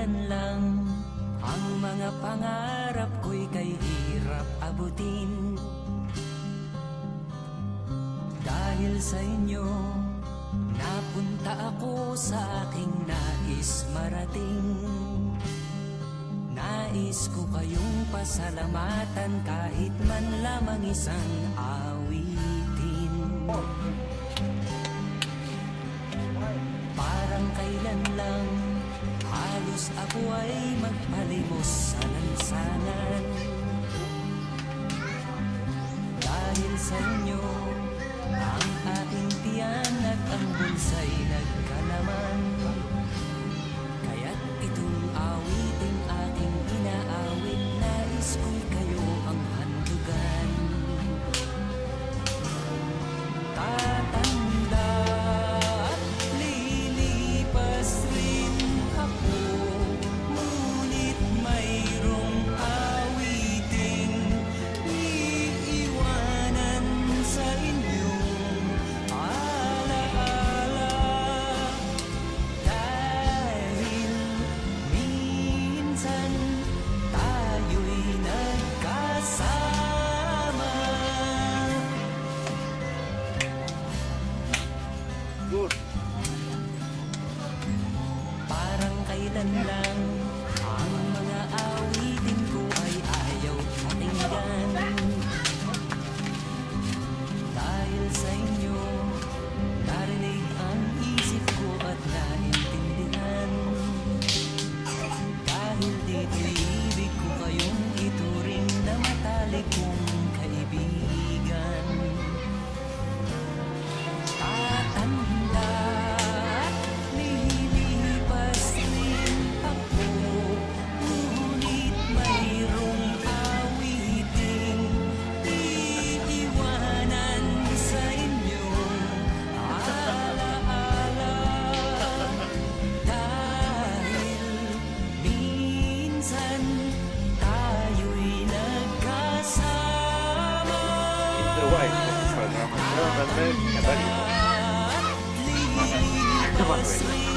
kailan lang ang mga pangarap ko'y kay hirap abutin. Dahil sa inyo, napunta ako sa aking nais marating. Nais ko kayong pasalamatan kahit man lamang isang awitin. Parang kailan lang halos ako ay magpalimos sa lansangan. Dahil sa inyo, ang aking tiyan at ang bulsa'y nagkalaman. Kaya't itong awiting aking inaawit, nais ko'y kayo ang handugan. Tatanda at lilipas rin ako, ngunit mayroong awiting iiwanan sa inyong alaala. Dahil minsan tayo'y nagkasama. Good. Parang kailan lang ang mga awitin ko ay ayaw pakinggan. Dahil sa inyo, narinig ang isip ko at naintindihan. Dahil dito'y ibig ko kayong ituring na matalik kong kaibigan. Tatanda at lilipas rin ako, ngunit mayroong awiting iiwanan sa inyong alaala. Dahil minsan tayo'y nagkasama. Either way, programa. At lilipas rin